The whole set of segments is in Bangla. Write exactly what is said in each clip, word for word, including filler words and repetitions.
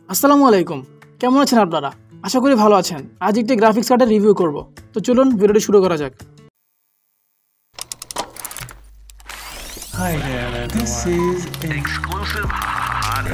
আসসালামু আলাইকুম, কেমন আছেন আপনারা? আশা করি ভালো আছেন। আজ একটি গ্রাফিক্স কার্ডের রিভিউ করব, তো চলুন ভিডিওটি শুরু করা যাক। Hi there, this is exclusive hot.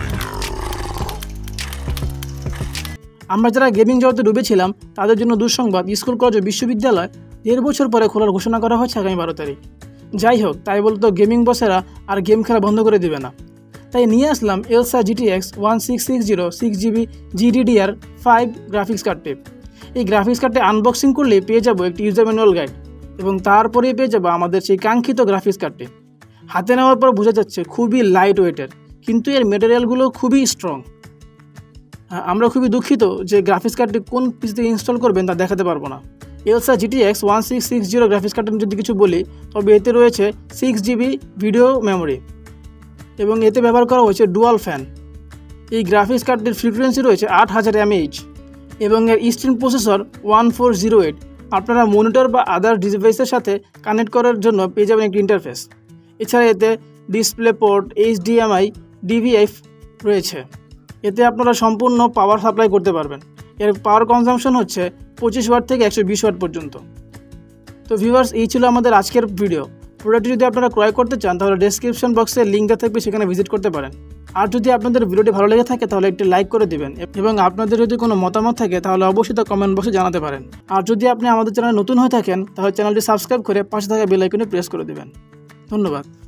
আমরা যারা গেমিং জগতে ডুবেছিলাম তাদের জন্য দুঃসংবাদ, স্কুল কলেজ ও বিশ্ববিদ্যালয় দেড় বছর পরে খোলার ঘোষণা করা হচ্ছে আগামী বারো তারিখ। যাই হোক, তাই বলতো গেমিং বসেরা আর গেম খেলা বন্ধ করে দেবে না। তাই নিয়ে আসলাম Elsa GTX one six six zero six GB GDDR five graphics কার্ডটি। এই গ্রাফিক্স কার্ডটি আনবক্সিং করলেই পেয়ে যাবো একটি ইউজার ম্যানুয়াল গাইড এবং তারপরেই পেয়ে যাবো আমাদের সেই কাঙ্ক্ষিত গ্রাফিক্স কার্ডটি। হাতে নেওয়ার পর বোঝা যাচ্ছে খুবই লাইট ওয়েটের, কিন্তু এর মেটেরিয়ালগুলো খুবই স্ট্রং। আমরা খুবই দুঃখিত যে গ্রাফিক্স কার্ডটি কোন পিসিতে ইনস্টল করবেন তা দেখাতে পারবো না। Elsa GTX one six six zero graphics কার্ডের যদি কিছু বলি, তবে এতে রয়েছে সিক্স জিবি ভিডিও মেমোরি এবং এতে ব্যবহার করা হয়েছে ডুয়াল ফ্যান। এই গ্রাফিক্স কার্ডটির ফ্রিকোয়েন্সি রয়েছে আট হাজার এমএইচ এবং এর stream processor one four zero eight. আপনারা মনিটর বা আদার ডিভাইসের সাথে কানেক্ট করার জন্য পেয়ে যাবেন একটি ইন্টারফেস। এছাড়া এতে ডিসপ্লে পোর্ট, এইচডিএমআই, ডিভিএফ রয়েছে। এতে আপনারা সম্পূর্ণ পাওয়ার সাপ্লাই করতে পারবেন। এর পাওয়ার কনজাম্পশন হচ্ছে পঁচিশ ওয়াট থেকে একশো বিশ ওয়াট পর্যন্ত। তো ভিউয়ার্স, এই ছিল আমাদের আজকের ভিডিও। প্রোডাক্টটি যদি আপনারা ক্রয় করতে চান তাহলে ডেসক্রিপশন বক্সে লিঙ্ক দেওয়া থাকবে, সেখানে ভিজিট করতে পারেন। আর যদি আপনাদের ভিডিওটি ভালো লেগে থাকে তাহলে একটি লাইক করে দিবেন এবং আপনাদের যদি কোনো মতামত থাকে তাহলে অবশ্যই তা কমেন্ট বক্সে জানাতে পারেন। আর যদি আপনি আমাদের চ্যানেলে নতুন হয়ে থাকেন তাহলে চ্যানেলটি সাবস্ক্রাইব করে পাশে থাকা বেল আইকনে প্রেস করে দিবেন। ধন্যবাদ।